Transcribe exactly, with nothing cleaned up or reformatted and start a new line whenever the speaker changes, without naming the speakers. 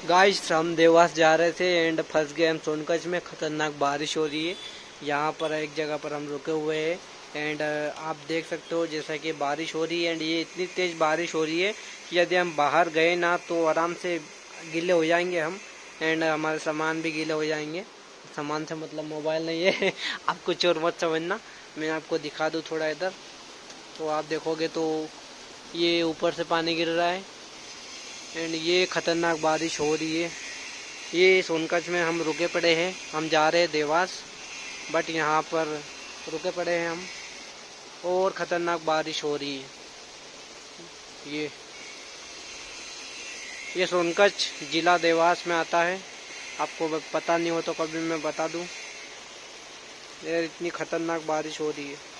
Guys हम देवास जा रहे थे एंड फंस गए हम सोनकच में। खतरनाक बारिश हो रही है। यहाँ पर एक जगह पर हम रुके हुए हैं एंड आप देख सकते हो जैसा कि बारिश हो रही है एंड ये इतनी तेज बारिश हो रही है कि यदि हम बाहर गए ना तो आराम से गीले हो जाएंगे हम एंड हमारे सामान भी गीले हो जाएंगे। सामान से मतलब मोबाइल नहीं है आप कुछ और मत समझना। मैं आपको दिखा दूँ थोड़ा इधर, तो आप देखोगे तो ये ऊपर से पानी गिर रहा है एंड ये खतरनाक बारिश हो रही है। ये सोनकच में हम रुके पड़े हैं। हम जा रहे हैं देवास, बट यहाँ पर रुके पड़े हैं हम और खतरनाक बारिश हो रही है। ये ये सोनकच जिला देवास में आता है। आपको पता नहीं हो तो कभी मैं बता दूं। यार इतनी खतरनाक बारिश हो रही है।